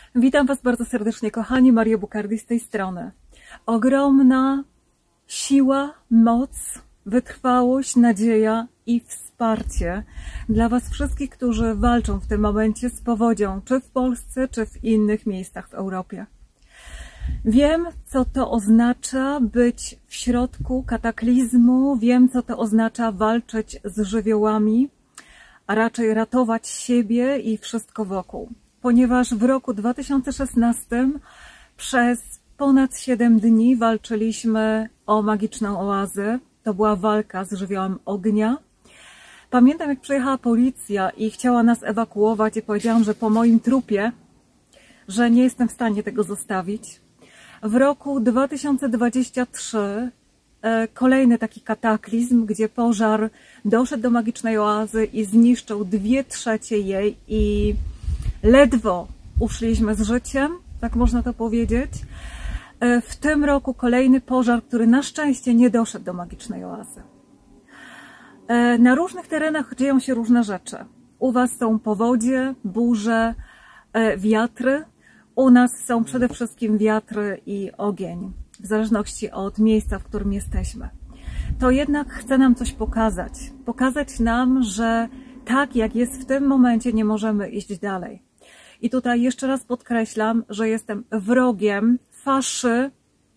Witam Was bardzo serdecznie, kochani. Maria Bukardi z tej strony. Ogromna siła, moc, wytrwałość, nadzieja i wsparcie dla Was wszystkich, którzy walczą w tym momencie z powodzią, czy w Polsce, czy w innych miejscach w Europie. Wiem, co to oznacza być w środku kataklizmu, wiem, co to oznacza walczyć z żywiołami, a raczej ratować siebie i wszystko wokół. Ponieważ w roku 2016 przez ponad 7 dni walczyliśmy o magiczną oazę. To była walka z żywiołem ognia. Pamiętam, jak przyjechała policja i chciała nas ewakuować i powiedziałam, że po moim trupie, że nie jestem w stanie tego zostawić. W roku 2023 kolejny taki kataklizm, gdzie pożar doszedł do magicznej oazy i zniszczył 2/3 jej i ledwo uszliśmy z życiem, tak można to powiedzieć. W tym roku kolejny pożar, który na szczęście nie doszedł do magicznej oazy. Na różnych terenach dzieją się różne rzeczy. U Was są powodzie, burze, wiatry. U nas są przede wszystkim wiatry i ogień, w zależności od miejsca, w którym jesteśmy. To jednak chce nam coś pokazać. Pokazać nam, że tak jak jest w tym momencie, nie możemy iść dalej. I tutaj jeszcze raz podkreślam, że jestem wrogiem faszyzmu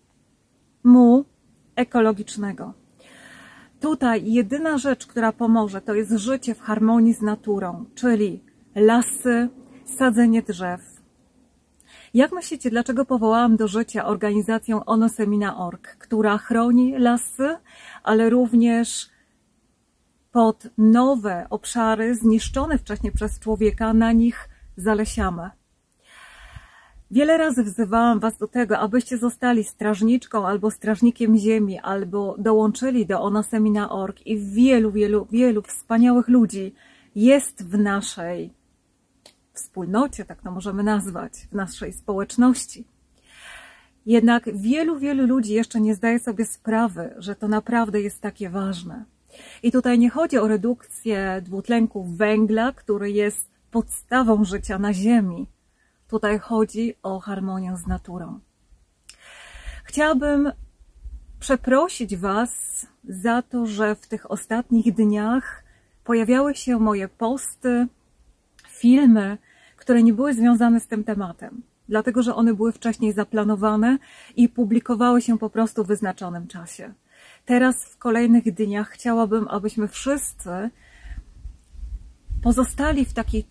ekologicznego. Tutaj jedyna rzecz, która pomoże, to jest życie w harmonii z naturą, czyli lasy, sadzenie drzew. Jak myślicie, dlaczego powołałam do życia organizację Onosemina.org, która chroni lasy, ale również pod nowe obszary zniszczone wcześniej przez człowieka, na nich zalesiamy. Wiele razy wzywałam Was do tego, abyście zostali strażniczką albo strażnikiem ziemi, albo dołączyli do Onosemina.org i wielu wspaniałych ludzi jest w naszej wspólnocie, tak to możemy nazwać, w naszej społeczności. Jednak wielu ludzi jeszcze nie zdaje sobie sprawy, że to naprawdę jest takie ważne. I tutaj nie chodzi o redukcję dwutlenku węgla, który jest podstawą życia na Ziemi. Tutaj chodzi o harmonię z naturą. Chciałabym przeprosić Was za to, że w tych ostatnich dniach pojawiały się moje posty, filmy, które nie były związane z tym tematem, dlatego że one były wcześniej zaplanowane i publikowały się po prostu w wyznaczonym czasie. Teraz w kolejnych dniach chciałabym, abyśmy wszyscy pozostali w takiej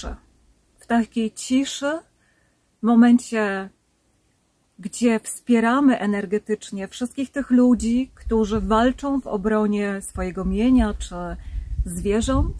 ciszy, w momencie, gdzie wspieramy energetycznie wszystkich tych ludzi, którzy walczą w obronie swojego mienia czy zwierząt,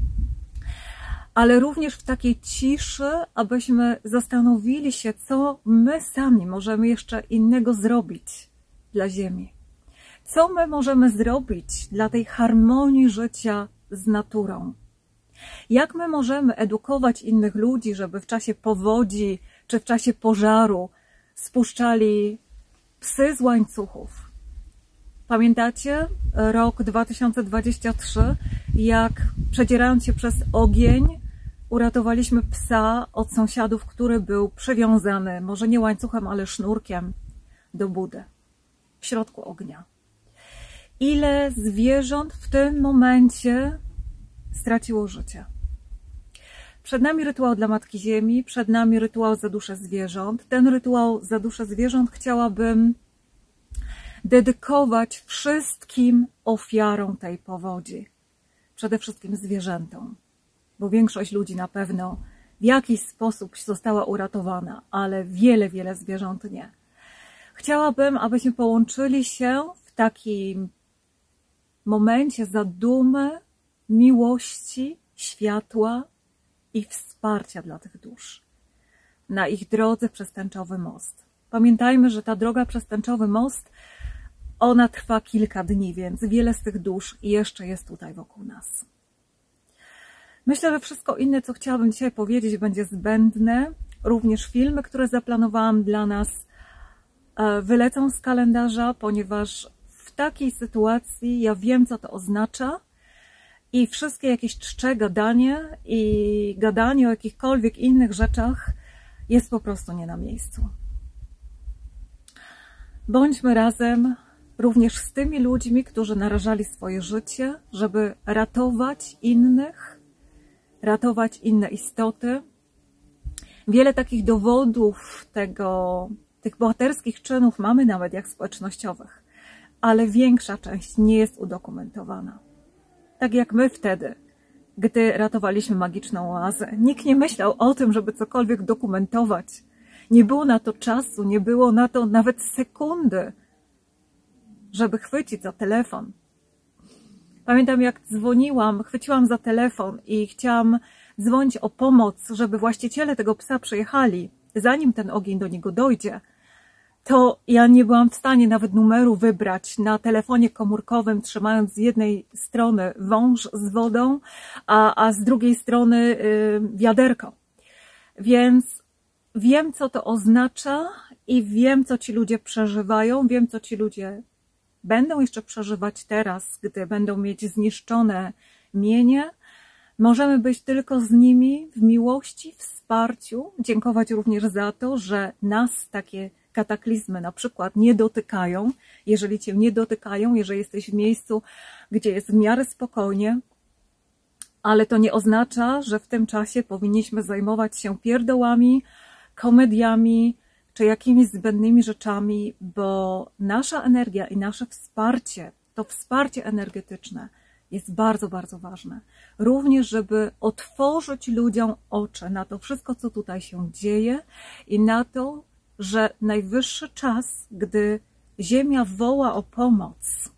ale również w takiej ciszy, abyśmy zastanowili się, co my sami możemy jeszcze innego zrobić dla Ziemi. Co my możemy zrobić dla tej harmonii życia z naturą? Jak my możemy edukować innych ludzi, żeby w czasie powodzi czy w czasie pożaru spuszczali psy z łańcuchów? Pamiętacie rok 2023, jak przedzierając się przez ogień, uratowaliśmy psa od sąsiadów, który był przywiązany, może nie łańcuchem, ale sznurkiem do budy w środku ognia. Ile zwierząt w tym momencie straciło życie? Przed nami rytuał dla Matki Ziemi, przed nami rytuał za duszę zwierząt. Ten rytuał za duszę zwierząt chciałabym dedykować wszystkim ofiarom tej powodzi. Przede wszystkim zwierzętom, bo większość ludzi na pewno w jakiś sposób została uratowana, ale wiele zwierząt nie. Chciałabym, abyśmy połączyli się w takim momencie zadumy, miłości, światła i wsparcia dla tych dusz na ich drodze przez tęczowy most. Pamiętajmy, że ta droga przez tęczowy most, ona trwa kilka dni, więc wiele z tych dusz jeszcze jest tutaj wokół nas. Myślę, że wszystko inne, co chciałabym dzisiaj powiedzieć, będzie zbędne. Również filmy, które zaplanowałam dla nas, wylecą z kalendarza, ponieważ w takiej sytuacji ja wiem, co to oznacza i wszystkie jakieś czcze gadanie i gadanie o jakichkolwiek innych rzeczach jest po prostu nie na miejscu. Bądźmy razem również z tymi ludźmi, którzy narażali swoje życie, żeby ratować innych, ratować inne istoty. Wiele takich dowodów tych bohaterskich czynów mamy na mediach społecznościowych, ale większa część nie jest udokumentowana. Tak jak my wtedy, gdy ratowaliśmy magiczną oazę. Nikt nie myślał o tym, żeby cokolwiek dokumentować. Nie było na to czasu, nie było na to nawet sekundy, żeby chwycić za telefon. Pamiętam, jak dzwoniłam, chwyciłam za telefon i chciałam dzwonić o pomoc, żeby właściciele tego psa przyjechali, zanim ten ogień do niego dojdzie, to ja nie byłam w stanie nawet numeru wybrać na telefonie komórkowym, trzymając z jednej strony wąż z wodą, a z drugiej strony wiaderko. Więc wiem, co to oznacza i wiem, co ci ludzie przeżywają, wiem, co ci ludzie będą jeszcze przeżywać teraz, gdy będą mieć zniszczone mienie. Możemy być tylko z nimi w miłości, wsparciu, dziękować również za to, że nas takie kataklizmy na przykład nie dotykają. Jeżeli cię nie dotykają, jeżeli jesteś w miejscu, gdzie jest w miarę spokojnie, ale to nie oznacza, że w tym czasie powinniśmy zajmować się pierdołami, komediami czy jakimiś zbędnymi rzeczami, bo nasza energia i nasze wsparcie, to wsparcie energetyczne jest bardzo, bardzo ważne. Również, żeby otworzyć ludziom oczy na to wszystko, co tutaj się dzieje i na to, że najwyższy czas, gdy Ziemia woła o pomoc,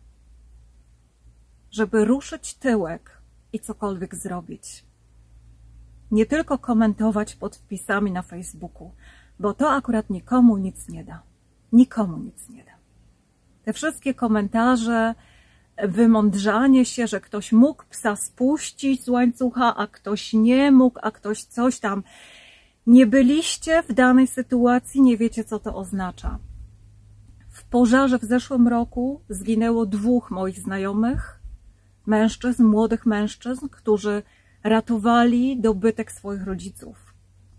żeby ruszyć tyłek i cokolwiek zrobić. Nie tylko komentować pod wpisami na Facebooku, bo to akurat nikomu nic nie da. Nikomu nic nie da. Te wszystkie komentarze, wymądrzanie się, że ktoś mógł psa spuścić z łańcucha, a ktoś nie mógł, a ktoś coś tam. Nie byliście w danej sytuacji, nie wiecie, co to oznacza. W pożarze w zeszłym roku zginęło 2 moich znajomych, mężczyzn, młodych mężczyzn, którzy ratowali dobytek swoich rodziców.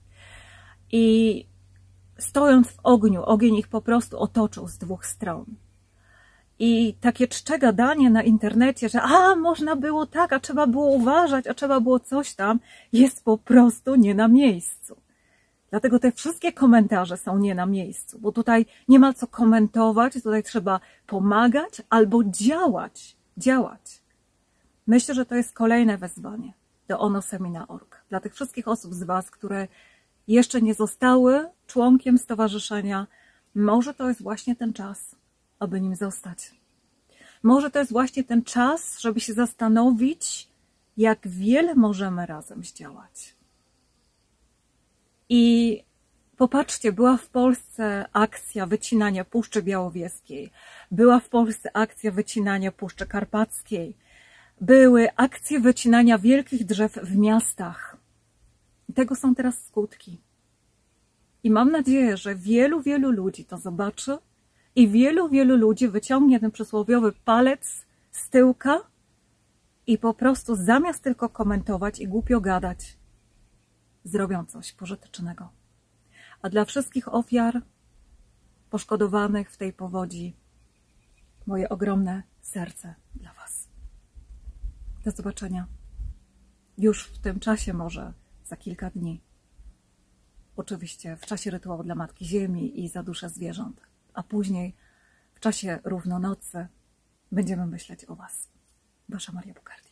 I stojąc w ogniu, ogień ich po prostu otoczył z 2 stron. I takie czcze gadanie na internecie, że można było tak, a trzeba było uważać, a trzeba było coś tam, jest po prostu nie na miejscu. Dlatego te wszystkie komentarze są nie na miejscu, bo tutaj nie ma co komentować, tutaj trzeba pomagać albo działać. Działać. Myślę, że to jest kolejne wezwanie do onosemi.org. Dla tych wszystkich osób z Was, które jeszcze nie zostały członkiem stowarzyszenia, może to jest właśnie ten czas, aby nim zostać. Może to jest właśnie ten czas, żeby się zastanowić, jak wiele możemy razem zdziałać. I popatrzcie, była w Polsce akcja wycinania Puszczy Białowieskiej, była w Polsce akcja wycinania Puszczy Karpackiej, były akcje wycinania wielkich drzew w miastach. I tego są teraz skutki. I mam nadzieję, że wielu, wielu ludzi to zobaczy i wielu, wielu ludzi wyciągnie ten przysłowiowy palec z tyłka i po prostu zamiast tylko komentować i głupio gadać, zrobią coś pożytecznego. A dla wszystkich ofiar poszkodowanych w tej powodzi moje ogromne serce dla Was. Do zobaczenia już w tym czasie, może za kilka dni. Oczywiście w czasie rytuału dla Matki Ziemi i za duszę zwierząt. A później w czasie równonocy będziemy myśleć o Was. Wasza Maria Bukardi.